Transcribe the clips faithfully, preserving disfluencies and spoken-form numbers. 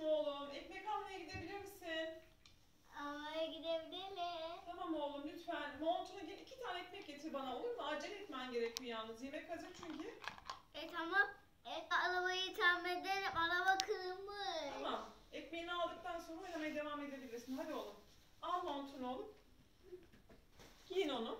mu oğlum? Ekmek almaya gidebilir misin? Almaya gidebilirim. Tamam oğlum lütfen. Montuna gel, iki tane ekmek getir bana, olur mu? Acele etmen gerekiyor yalnız. Yemek hazır çünkü. E tamam. E, arabayı tamir ederim. Araba kırılmış. Tamam. Ekmeğini aldıktan sonra oynamaya devam edebilirsin. Hadi oğlum. Al montunu oğlum. Giyin onu.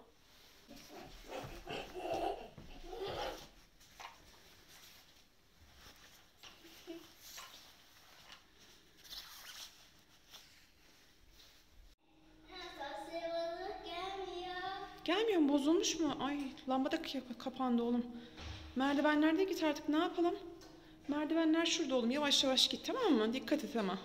Gelmiyor mu? Bozulmuş mu? Ay lamba da kapandı oğlum. Merdivenlerde git artık, ne yapalım? Merdivenler şurada oğlum. Yavaş yavaş git, tamam mı? Dikkat et ama.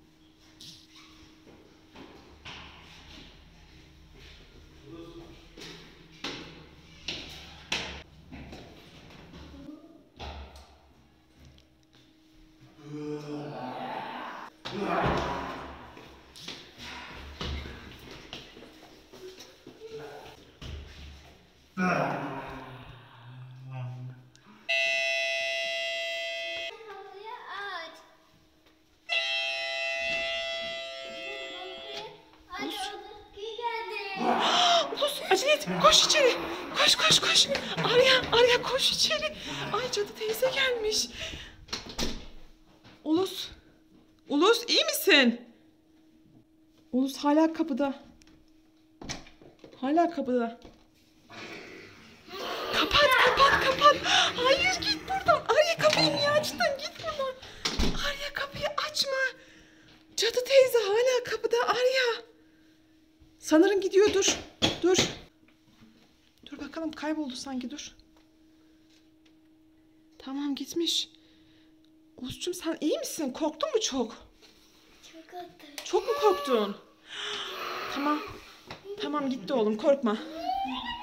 Ulus acele et, koş içeri. Koş koş koş. Arya, Arya koş içeri. Ay cadı teyze gelmiş. Ulus. Ulus iyi misin? Ulus hala kapıda. Hala kapıda. Kapat kapat kapat. Hayır git buradan. Arya kapıyı niye açtın? Git buradan. Arya kapıyı açma. Cadı teyze hala kapıda Arya. Sanırım gidiyor, dur. Dur. Dur bakalım, kayboldu sanki, dur. Tamam gitmiş. Ulus'cum sen iyi misin? Korktun mu çok? Çok korktum. Çok mu korktun? Tamam. Tamam gitti oğlum, korkma.